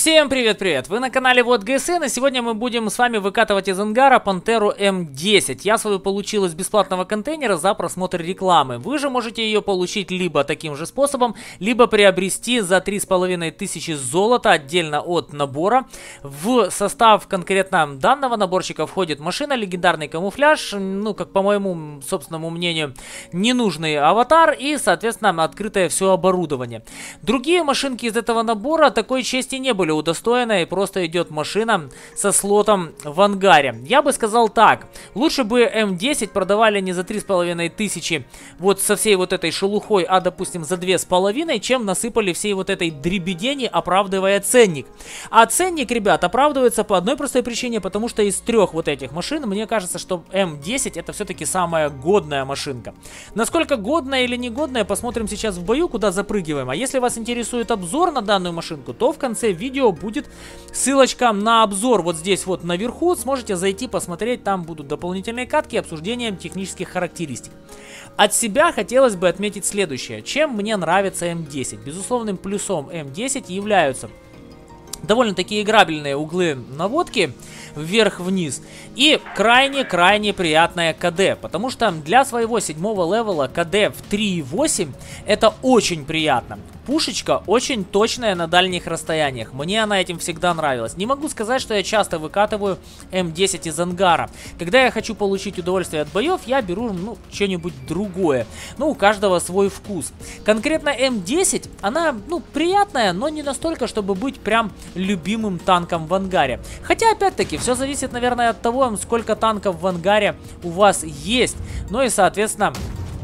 Всем привет-привет! Вы на канале Вот ГСН, и сегодня мы будем с вами выкатывать из ангара Пантеру М10. Я свою получил из бесплатного контейнера за просмотр рекламы. Вы же можете ее получить либо таким же способом, либо приобрести за 3500 золота отдельно от набора. В состав конкретно данного наборчика входит машина, легендарный камуфляж, ну, как по моему собственному мнению, ненужный аватар и, соответственно, открытое все оборудование. Другие машинки из этого набора такой чести не были удостоена, и просто идет машина со слотом в ангаре. Я бы сказал так, лучше бы М10 продавали не за 3500 вот со всей вот этой шелухой, а допустим за 2500, чем насыпали всей вот этой дребедени, оправдывая ценник. А ценник, ребят, оправдывается по одной простой причине, потому что из трех вот этих машин, мне кажется, что М10 это все-таки самая годная машинка. Насколько годная или негодная, посмотрим сейчас в бою, куда запрыгиваем. А если вас интересует обзор на данную машинку, то в конце видео будет ссылочка на обзор вот здесь вот наверху, сможете зайти посмотреть, там будут дополнительные катки и обсуждение технических характеристик. От себя хотелось бы отметить следующее, чем мне нравится М10. Безусловным плюсом М10 являются довольно-таки играбельные углы наводки вверх-вниз и крайне-крайне приятная КД, потому что для своего 7-го левела КД в 3.8 это очень приятно. Пушечка очень точная на дальних расстояниях, мне она этим всегда нравилась. Не могу сказать, что я часто выкатываю М10 из ангара. Когда я хочу получить удовольствие от боев, я беру, ну, что-нибудь другое. Ну, у каждого свой вкус. Конкретно М10, она, ну, приятная, но не настолько, чтобы быть прям любимым танком в ангаре. Хотя, опять-таки, все зависит, наверное, от того, сколько танков в ангаре у вас есть. Ну и, соответственно,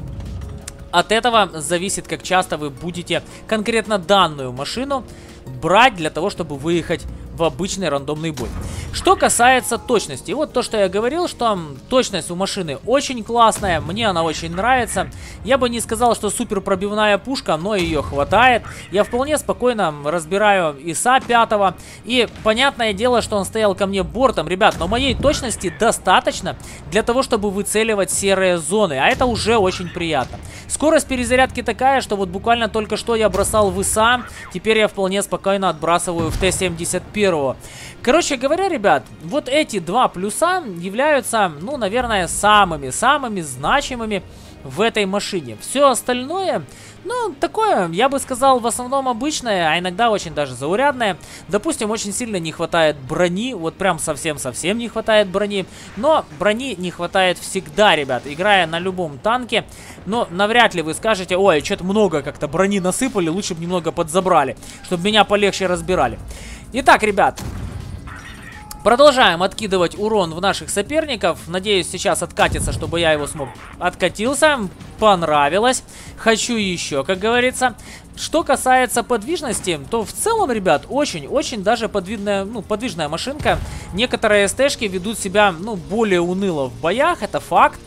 от этого зависит, как часто вы будете конкретно данную машину брать для того, чтобы выехать в обычный рандомный бой. Что касается точности, вот то, что я говорил, что точность у машины очень классная, мне она очень нравится. Я бы не сказал, что супер пробивная пушка, но ее хватает. Я вполне спокойно разбираю ИСа 5, и понятное дело, что он стоял ко мне бортом. Ребят, но моей точности достаточно для того, чтобы выцеливать серые зоны, а это уже очень приятно. Скорость перезарядки такая, что вот буквально только что я бросал в ИСа, теперь я вполне спокойно отбрасываю в Т-71. Короче говоря, ребят, вот эти два плюса являются, ну, наверное, самыми значимыми в этой машине. Все остальное, ну, такое, я бы сказал, в основном обычное, а иногда очень даже заурядное. Допустим, очень сильно не хватает брони, вот прям совсем не хватает брони. Но брони не хватает всегда, ребят, играя на любом танке. Но навряд ли вы скажете: ой, что-то много как-то брони насыпали, лучше бы немного подзабрали, чтобы меня полегче разбирали. Итак, ребят, продолжаем откидывать урон в наших соперников. Надеюсь, сейчас откатится, чтобы я его смог. Откатился. Понравилось. Хочу еще, как говорится. Что касается подвижности, то в целом, ребят, очень даже подвижная машинка. Некоторые СТшки ведут себя, ну, более уныло в боях, это факт.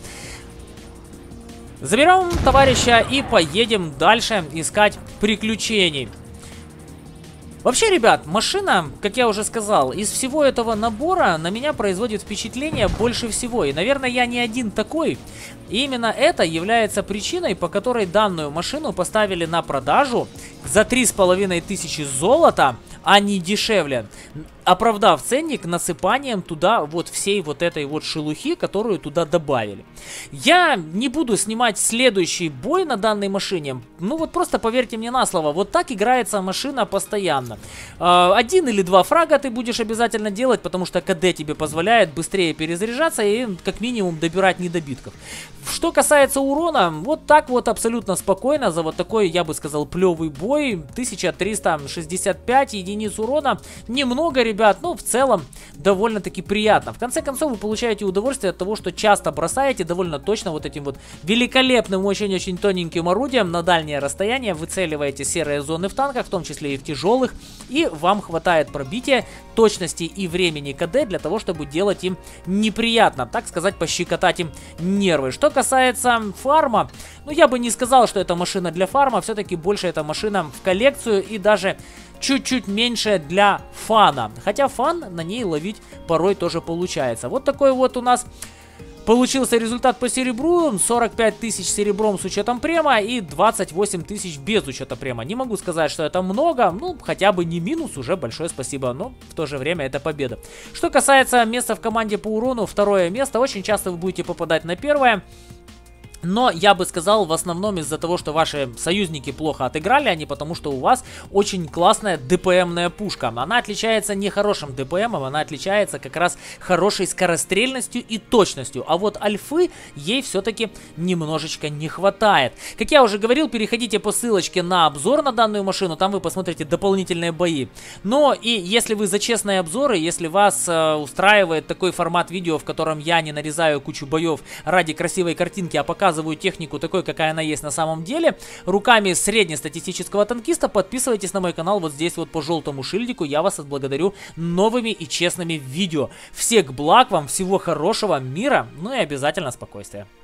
Заберем товарища и поедем дальше искать приключений. Вообще, ребят, машина, как я уже сказал, из всего этого набора на меня производит впечатление больше всего. И, наверное, я не один такой. И именно это является причиной, по которой данную машину поставили на продажу за 3500 золота, а не дешевле, оправдав ценник насыпанием туда вот всей вот этой вот шелухи, которую туда добавили. Я не буду снимать следующий бой на данной машине. Ну вот просто поверьте мне на слово, вот так играется машина постоянно. Один или два фрага ты будешь обязательно делать, потому что КД тебе позволяет быстрее перезаряжаться и как минимум добирать недобитков. Что касается урона, вот так вот абсолютно спокойно за вот такой, я бы сказал, плевый бой. 1365 единиц урона. Немного, ребят, но в целом довольно-таки приятно. В конце концов, вы получаете удовольствие от того, что часто бросаете довольно точно вот этим вот великолепным, очень-очень тоненьким орудием на дальнее расстояние. Выцеливаете серые зоны в танках, в том числе и в тяжелых, и вам хватает пробития, точности и времени КД для того, чтобы делать им неприятно, так сказать, пощекотать им нервы. Что касается фарма, ну, я бы не сказал, что это машина для фарма, все-таки больше это машина в коллекцию и даже чуть-чуть меньше для фана. Хотя фан на ней ловить порой тоже получается. Вот такой вот у нас Получился результат по серебру: 45 тысяч серебром с учетом према и 28 тысяч без учета према. Не могу сказать, что это много, ну хотя бы не минус, уже большое спасибо, но в то же время это победа. Что касается места в команде по урону, второе место. Очень часто вы будете попадать на первое. Но я бы сказал, в основном из-за того, что ваши союзники плохо отыграли, а не потому, что у вас очень классная ДПМная пушка. Она отличается не хорошим ДПМом, она отличается как раз хорошей скорострельностью и точностью. А вот альфы ей все-таки немножечко не хватает. Как я уже говорил, переходите по ссылочке на обзор на данную машину, там вы посмотрите дополнительные бои. Но и если вы за честные обзоры, если вас устраивает такой формат видео, в котором я не нарезаю кучу боев ради красивой картинки, а показываю технику такой, какая она есть на самом деле, руками среднестатистического танкиста, подписывайтесь на мой канал вот здесь вот по желтому шильдику. Я вас отблагодарю новыми и честными видео. Всех благ вам, всего хорошего, мира, ну и обязательно спокойствия.